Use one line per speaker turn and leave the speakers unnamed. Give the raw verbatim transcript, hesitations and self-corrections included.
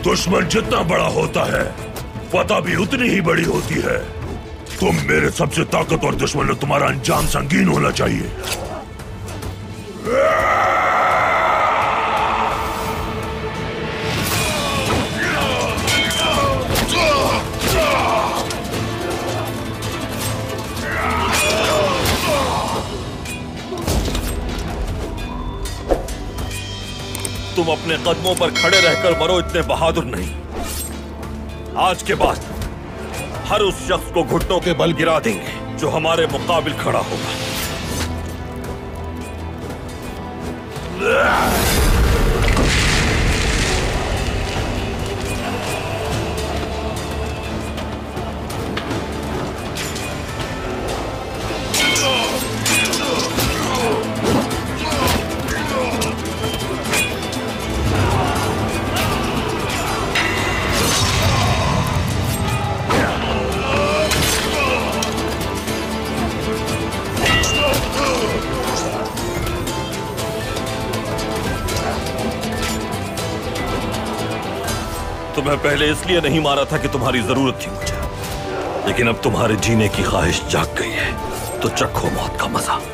दुश्मन जितना बड़ा होता है, फतह भी उतनी ही बड़ी होती है। तुम मेरे सबसे ताकतवर दुश्मन हो, तुम्हारा अंजाम संगीन होना चाहिए।
तुम अपने कदमों पर खड़े रहकर मरो इतने बहादुर नहीं। आज के बाद हर उस शख्स को घुटनों के बल गिरा देंगे जो हमारे मुकाबिल खड़ा होगा। तुम्हें पहले इसलिए नहीं मारा था कि तुम्हारी जरूरत थी मुझे, लेकिन अब तुम्हारे जीने की ख्वाहिश जाग गई है, तो चखो मौत का मजा।